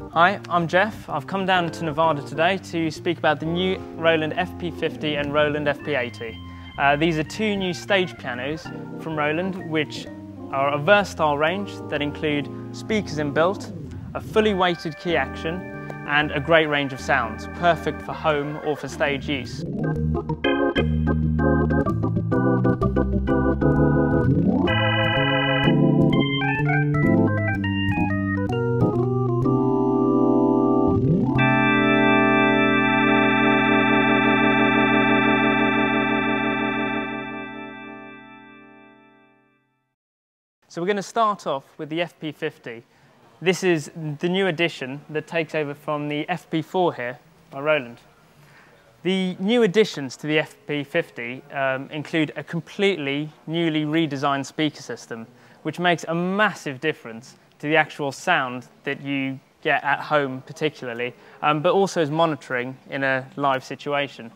Hi, I'm Geoff. I've come down to Nevada today to speak about the new Roland FP-50 and Roland FP-80. These are two new stage pianos from Roland, which are a versatile range that include speakers inbuilt, a fully weighted key action, and a great range of sounds, perfect for home or for stage use. So we're going to start off with the FP-50. This is the new addition that takes over from the FP4 here by Roland. The new additions to the FP-50 include a completely newly redesigned speaker system, which makes a massive difference to the actual sound that you get at home particularly, but also as monitoring in a live situation.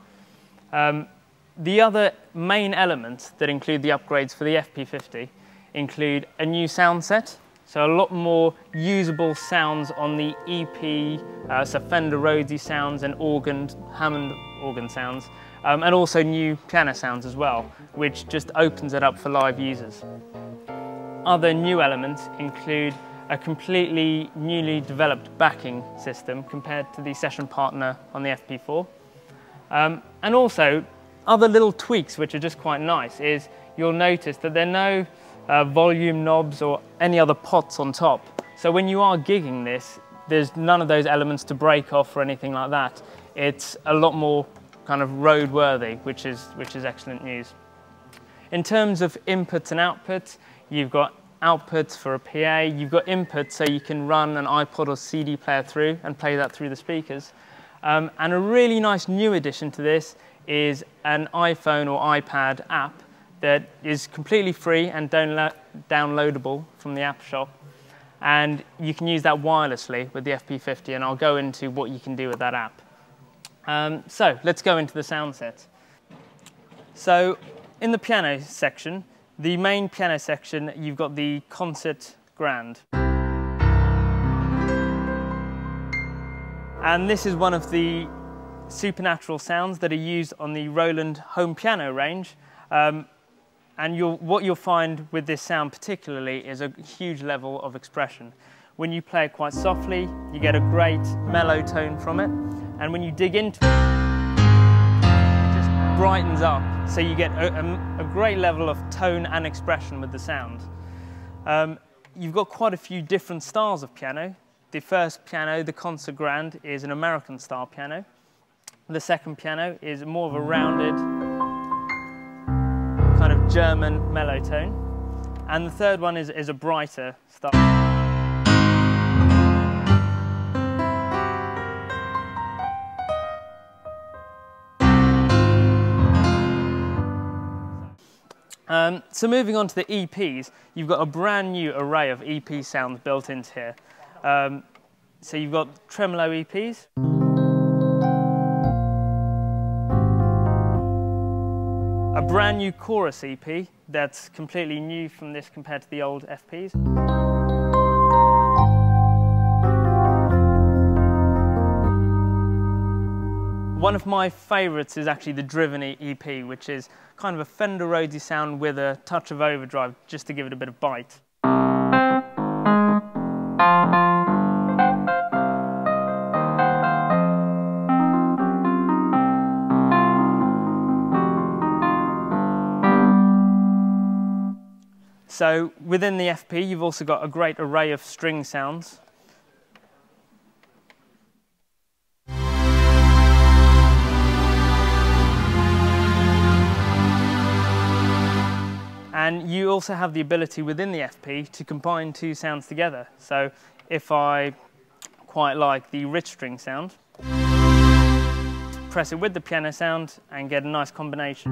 The other main elements that include the upgrades for the FP-50 include a new sound set, so a lot more usable sounds on the EP, so Fender Rhodesy sounds and Hammond organ sounds, and also new piano sounds as well, which just opens it up for live users. Other new elements include a completely newly developed backing system compared to the session partner on the FP4. And also, other little tweaks which are just quite nice is you'll notice that there are no volume knobs or any other pots on top. So when you are gigging this, there's none of those elements to break off or anything like that. It's a lot more kind of roadworthy, which is excellent news. In terms of inputs and outputs, you've got outputs for a PA, you've got inputs so you can run an iPod or CD player through and play that through the speakers. And a really nice new addition to this is an iPhone or iPad app that is completely free and downloadable from the App Shop, and you can use that wirelessly with the FP-50, and I'll go into what you can do with that app. So let's go into the sound set. So in the piano section, the main piano section, you've got the Concert Grand. And this is one of the supernatural sounds that are used on the Roland home piano range. And what you'll find with this sound particularly is a huge level of expression. When you play it quite softly, you get a great mellow tone from it. And when you dig into it, it just brightens up. So you get a great level of tone and expression with the sound. You've got quite a few different styles of piano. The first piano, the Concert Grand, is an American style piano. The second piano is more of a rounded, kind of German mellow tone, and the third one is a brighter style. So moving on to the EPs, you've got a brand new array of EP sounds built into here. So you've got tremolo EPs. A brand new chorus EP that's completely new from this compared to the old FPs. One of my favourites is actually the Driven EP, which is kind of a Fender Rhodesy sound with a touch of overdrive, just to give it a bit of bite. So within the FP, you've also got a great array of string sounds. And you also have the ability within the FP to combine two sounds together. So if I quite like the rich string sound, press it with the piano sound and get a nice combination.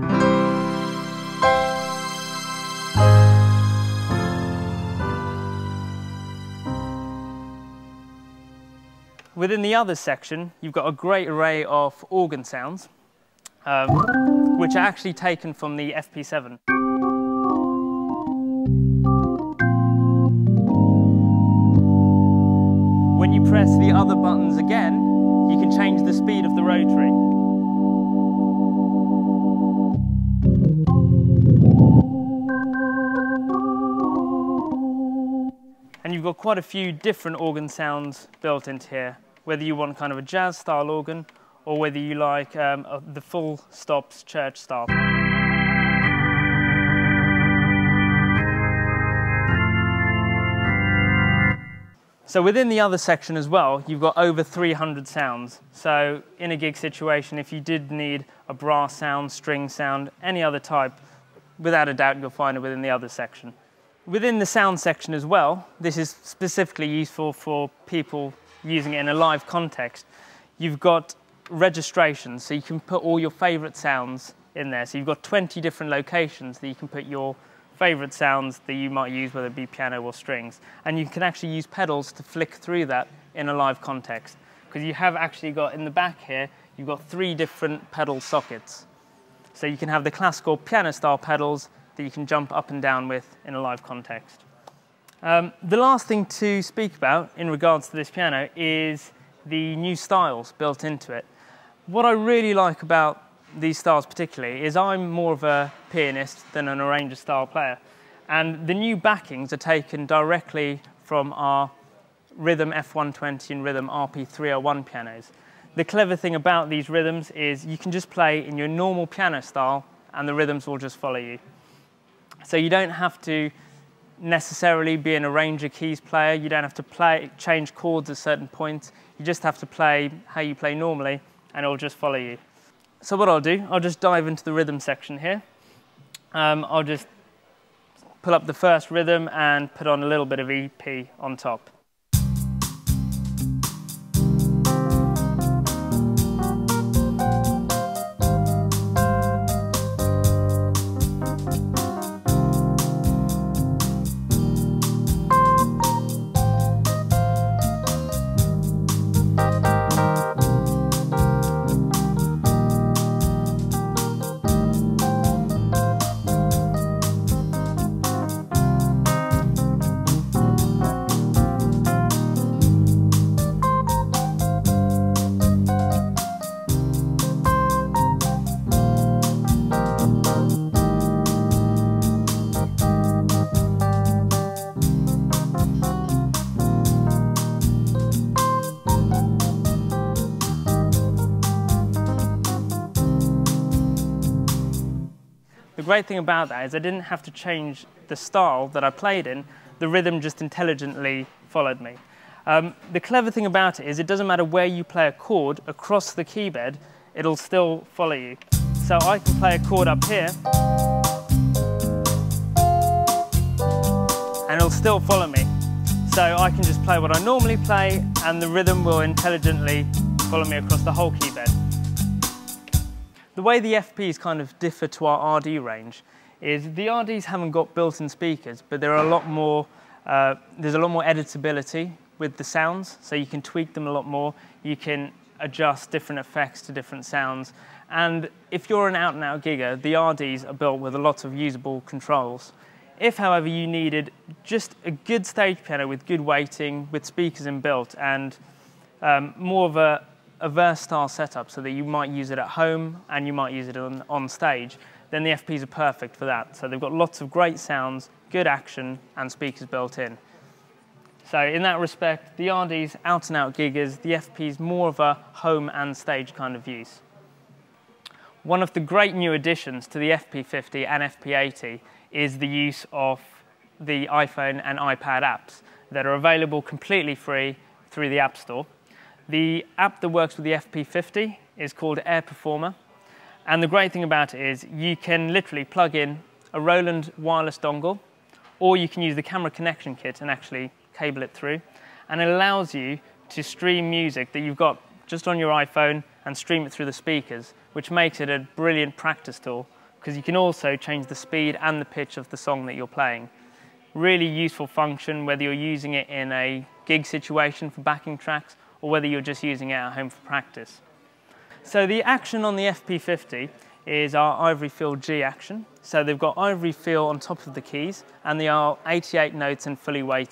Within the other section, you've got a great array of organ sounds, which are actually taken from the FP7. When you press the other buttons again, you can change the speed of the rotary. And you've got quite a few different organ sounds built into here, whether you want kind of a jazz style organ or whether you like the full stops church style. So within the other section as well, you've got over 300 sounds. So in a gig situation, if you did need a brass sound, string sound, any other type, without a doubt you'll find it within the other section. Within the sound section as well, this is specifically useful for people using it in a live context. You've got registration, so you can put all your favourite sounds in there. So you've got 20 different locations that you can put your favourite sounds that you might use, whether it be piano or strings. And you can actually use pedals to flick through that in a live context. Because you have actually got, in the back here, you've got 3 different pedal sockets. So you can have the classical piano style pedals that you can jump up and down with in a live context. The last thing to speak about in regards to this piano is the new styles built into it. What I really like about these styles particularly is I'm more of a pianist than an arranger style player, and the new backings are taken directly from our Rhythm F120 and Rhythm RP301 pianos. The clever thing about these rhythms is you can just play in your normal piano style and the rhythms will just follow you. So you don't have to necessarily be an arranger keys player, you don't have to change chords at certain points, you just have to play how you play normally and it'll just follow you. So what I'll do, I'll just dive into the rhythm section here. I'll just pull up the first rhythm and put on a little bit of EP on top. The great thing about that is I didn't have to change the style that I played in, the rhythm just intelligently followed me. The clever thing about it is it doesn't matter where you play a chord across the key bed, it'll still follow you. So I can play a chord up here and it'll still follow me. So I can just play what I normally play and the rhythm will intelligently follow me across the whole key bed. The way the FPs kind of differ to our RD range is the RDs haven't got built-in speakers, but there are a lot more, there's a lot more editability with the sounds, so you can tweak them a lot more. You can adjust different effects to different sounds. And if you're an out-and-out gigger, the RDs are built with a lot of usable controls. If, however, you needed just a good stage piano with good weighting, with speakers inbuilt, and more of a versatile setup so that you might use it at home and you might use it on stage, then the FPs are perfect for that. So they've got lots of great sounds, good action, and speakers built in. So in that respect, the RDs out and out giggers, the FPs more of a home and stage kind of use. One of the great new additions to the FP-50 and FP-80 is the use of the iPhone and iPad apps that are available completely free through the App Store. The app that works with the FP-50 is called Air Performer, and the great thing about it is you can literally plug in a Roland wireless dongle, or you can use the camera connection kit and actually cable it through, and it allows you to stream music that you've got just on your iPhone and stream it through the speakers, which makes it a brilliant practice tool because you can also change the speed and the pitch of the song that you're playing. Really useful function whether you're using it in a gig situation for backing tracks or whether you're just using it at home for practice. So the action on the FP-50 is our ivory feel G action. So they've got ivory feel on top of the keys and they are 88 notes and fully weighted.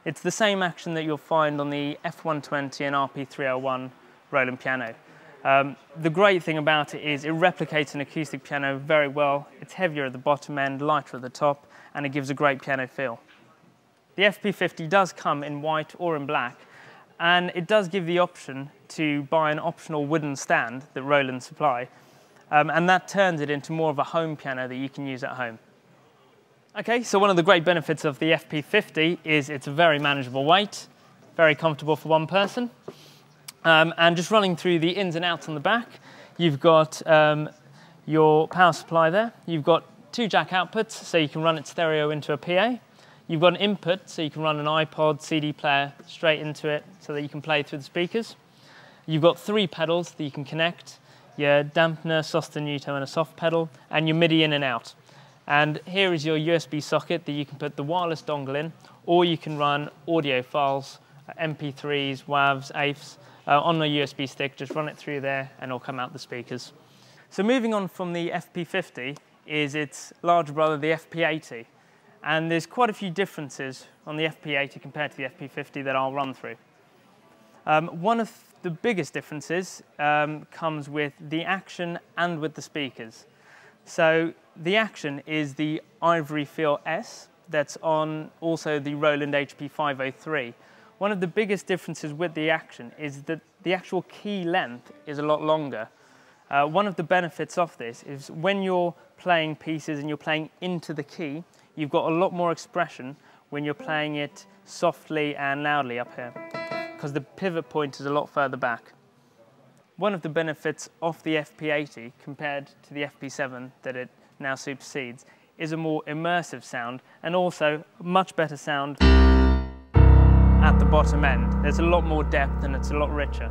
It's the same action that you'll find on the F120 and RP-301 Roland piano. The great thing about it is it replicates an acoustic piano very well. It's heavier at the bottom end, lighter at the top, and it gives a great piano feel. The FP-50 does come in white or in black, and it does give the option to buy an optional wooden stand that Roland supply, and that turns it into more of a home piano that you can use at home. Okay, so one of the great benefits of the FP-50 is it's a very manageable weight, very comfortable for one person. And just running through the ins and outs on the back, you've got your power supply there. You've got 2 jack outputs, so you can run it stereo into a PA. You've got an input, so you can run an iPod, CD player straight into it so that you can play through the speakers. You've got 3 pedals that you can connect, your dampener, sostenuto, and a soft pedal, and your MIDI in and out. And here is your USB socket that you can put the wireless dongle in, or you can run audio files, MP3s, WAVs, AVs, on a USB stick. Just run it through there and it'll come out the speakers. So moving on from the FP-50 is its larger brother, the FP-80. And there's quite a few differences on the FP-80 compared to the FP-50 that I'll run through. One of the biggest differences comes with the action and with the speakers. So the action is the Ivory Feel S that's on also the Roland HP-503. One of the biggest differences with the action is that the actual key length is a lot longer. One of the benefits of this is when you're playing pieces and you're playing into the key, you've got a lot more expression when you're playing it softly and loudly up here, because the pivot point is a lot further back. One of the benefits of the FP-80 compared to the FP-7 that it now supersedes is a more immersive sound, and also much better sound at the bottom end. There's a lot more depth and it's a lot richer.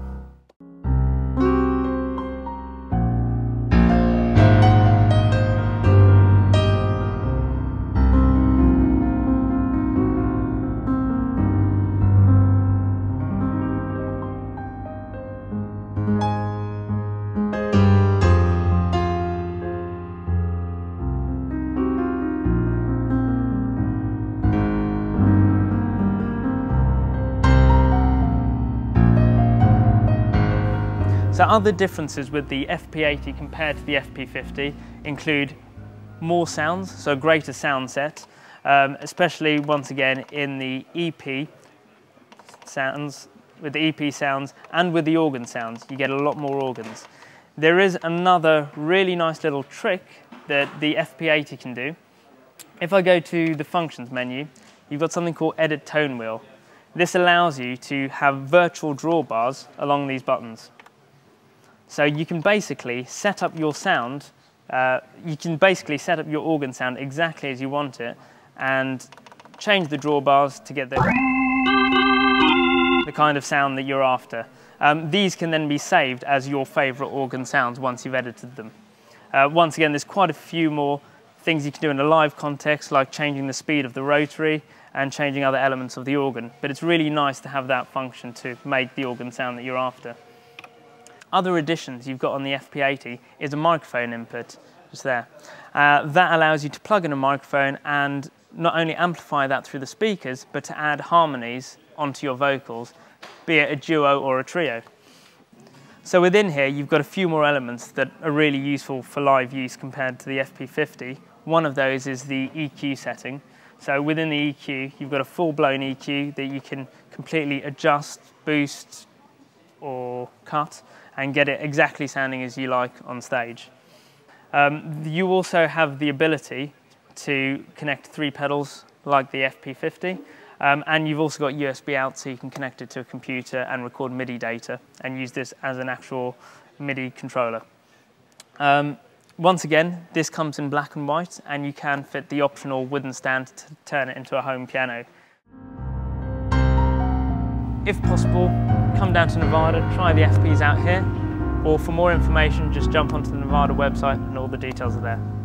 So other differences with the FP-80 compared to the FP-50 include more sounds, so a greater sound set, especially once again in the EP sounds, with the EP sounds and with the organ sounds. You get a lot more organs. There is another really nice little trick that the FP-80 can do. If I go to the functions menu, you've got something called edit tone wheel. This allows you to have virtual drawbars along these buttons. So you can basically set up your sound, you can basically set up your organ sound exactly as you want it and change the drawbars to get the kind of sound that you're after. These can then be saved as your favorite organ sounds once you've edited them. Once again, there's quite a few more things you can do in a live context, like changing the speed of the rotary and changing other elements of the organ. But it's really nice to have that function to make the organ sound that you're after. Other additions you've got on the FP-80 is a microphone input, just there. That allows you to plug in a microphone and not only amplify that through the speakers, but to add harmonies onto your vocals, be it a duo or a trio. So within here, you've got a few more elements that are really useful for live use compared to the FP-50. One of those is the EQ setting. So within the EQ, you've got a full-blown EQ that you can completely adjust, boost, or cut, and get it exactly sounding as you like on stage. You also have the ability to connect 3 pedals like the FP-50, and you've also got USB out, so you can connect it to a computer and record MIDI data and use this as an actual MIDI controller. Once again, this comes in black and white, and you can fit the optional wooden stand to turn it into a home piano. If possible, come down to Nevada, try the FPs out here, or for more information, just jump onto the Nevada website and all the details are there.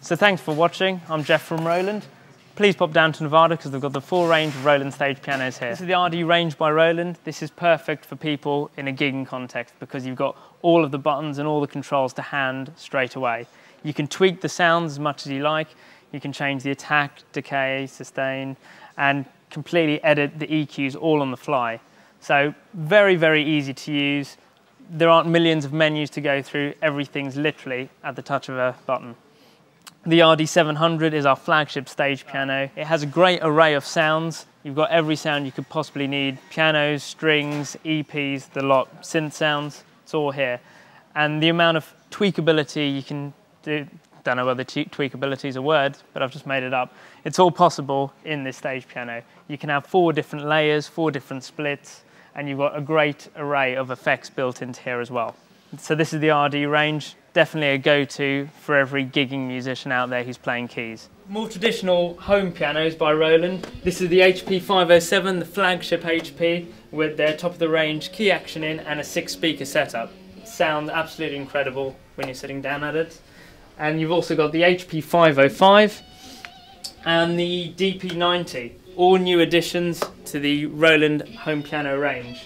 So thanks for watching. I'm Geoff from Roland. Please pop down to Nevada because they've got the full range of Roland stage pianos here. This is the RD range by Roland. This is perfect for people in a gigging context because you've got all of the buttons and all the controls to hand straight away. You can tweak the sounds as much as you like. You can change the attack, decay, sustain, and completely edit the EQs all on the fly. So very, very easy to use. There aren't millions of menus to go through. Everything's literally at the touch of a button. The RD700 is our flagship stage piano. It has a great array of sounds. You've got every sound you could possibly need. Pianos, strings, EPs, the lot, synth sounds, it's all here. And the amount of tweakability you can do, don't know whether tweakability is a word, but I've just made it up. It's all possible in this stage piano. You can have 4 different layers, 4 different splits, and you've got a great array of effects built into here as well. So this is the RD range. Definitely a go-to for every gigging musician out there who's playing keys. More traditional home pianos by Roland. This is the HP-507, the flagship HP, with their top-of-the-range key action in and a 6-speaker setup. Sounds absolutely incredible when you're sitting down at it. And you've also got the HP-505 and the DP-90, all new additions to the Roland home piano range.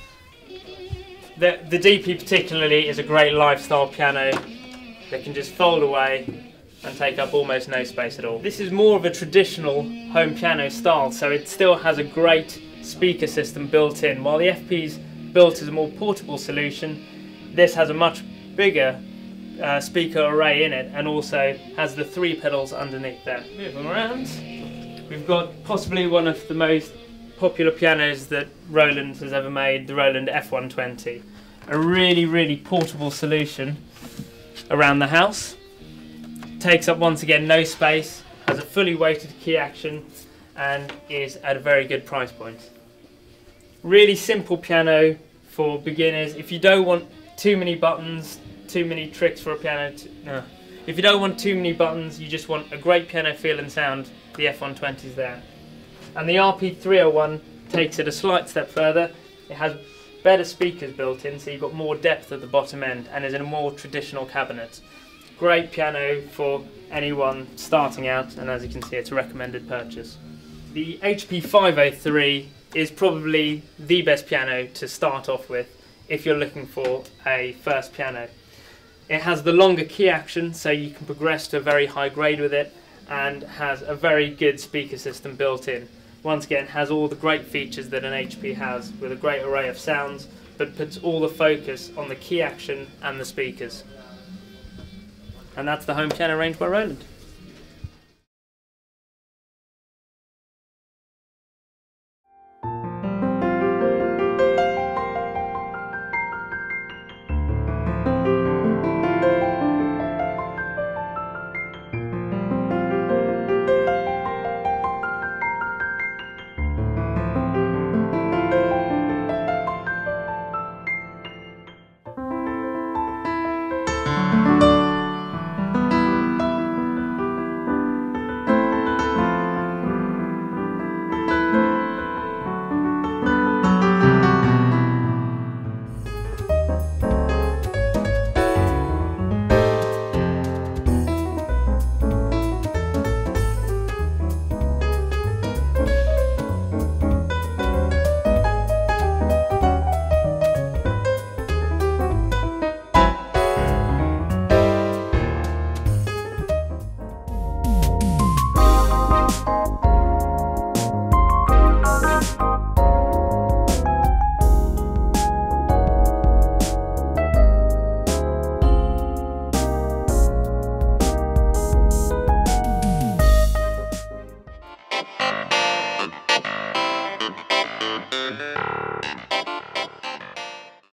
The DP particularly is a great lifestyle piano that can just fold away and take up almost no space at all. This is more of a traditional home piano style, so it still has a great speaker system built in. While the FP's built as a more portable solution, this has a much bigger speaker array in it and also has the 3 pedals underneath there. Moving around, we've got possibly one of the most popular pianos that Roland has ever made, the Roland F-120. A really, really portable solution around the house. Takes up, once again, no space, has a fully weighted key action, and is at a very good price point. Really simple piano for beginners. If you don't want too many buttons, too many tricks for a piano, if you don't want too many buttons, you just want a great piano feel and sound, the F-120 is there. And the RP-301 takes it a slight step further. It has better speakers built in, so you've got more depth at the bottom end and is in a more traditional cabinet. Great piano for anyone starting out, and as you can see, it's a recommended purchase. The HP-503 is probably the best piano to start off with if you're looking for a first piano. It has the longer key action, so you can progress to a very high grade with it, and has a very good speaker system built in. Once again, has all the great features that an HP has, with a great array of sounds, but puts all the focus on the key action and the speakers. And that's the home piano range by Roland.